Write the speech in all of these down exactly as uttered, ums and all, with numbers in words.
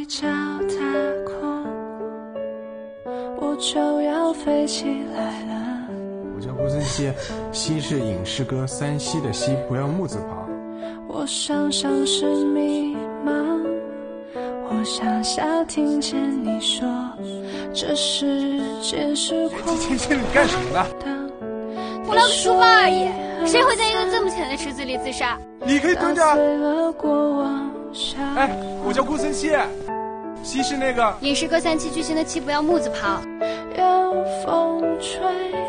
脚踏空，我就要飞起来了。 我叫顾森西，西是影视歌三西的西，不要木字旁。 我想像是迷茫，我想下听见你说这世界是空天天你干什么呢？ 我捞个书包而已，谁会在一个这么浅的池子里自杀？ 你可以蹲着。 哎， 我叫顾森西，西是那个影视歌三七巨星的七，不要木字旁。 有风吹，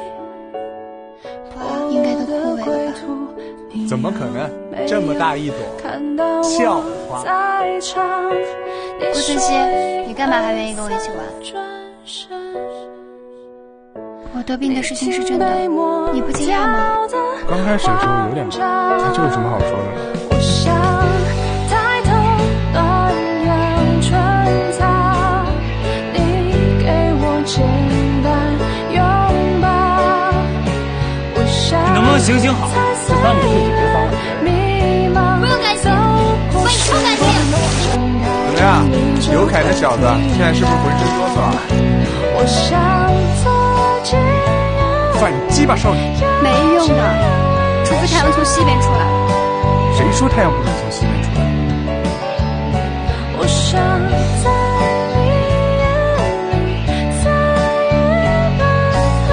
哇，应该都枯萎了吧？ 怎么可能？这么大一朵笑花。 顾森西，你干嘛还愿意跟我一起玩？我得病的事情是真的，你不惊讶吗？ 刚开始的时候有点怕，他这有什么好说的呢？ 我想抬头暖阳春草，你给我简单拥抱。我想你能不能行行好，就当你自己别烦我别人。 不用感谢，我帮你超感谢。 怎么样，刘凯那小子现在是不是浑身哆嗦啊？ 我想做解药， 反鸡巴少女， 没用的，除非太阳从西边出来。 谁说太阳不能从西边出来？ 我想在你眼里再也奔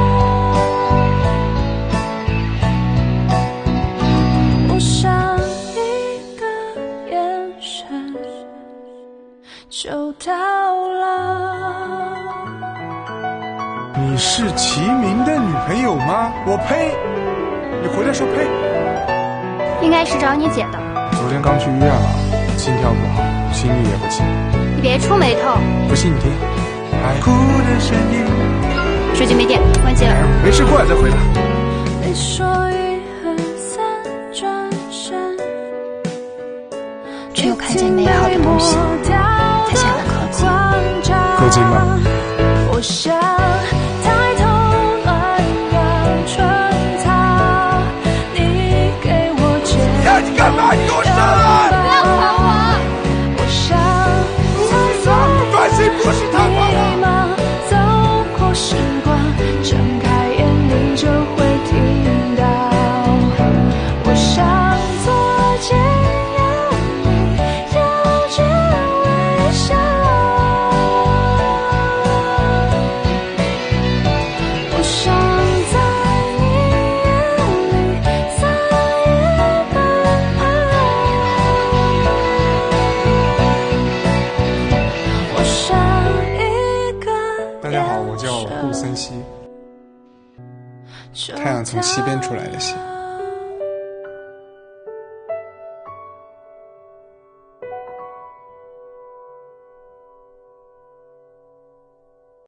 跑。我想一个眼神就到了。 你是齐明的女朋友吗？我呸！你回来说呸！ 应该是找你姐的。 昨天刚去医院了，心跳不好，心率也不齐。 你别触眉头。 不信你听。海哭的声音。 手机没电，关机了。 没事，过来再回吧。 你说一二三，转身。 只有看见美好的东西，才显得可敬。 够劲吗？ 我想抬头暖阳春草，你给我简单你干嘛？你给我上来！ 不要管我！ 我想在在短信不是他发的。 迷茫走过时光，睁开眼你就会听到。我想做解药，你有着微笑。我想在你眼里再也奔跑。我想一个大家好，我叫顾森西，太阳从西边出来的西。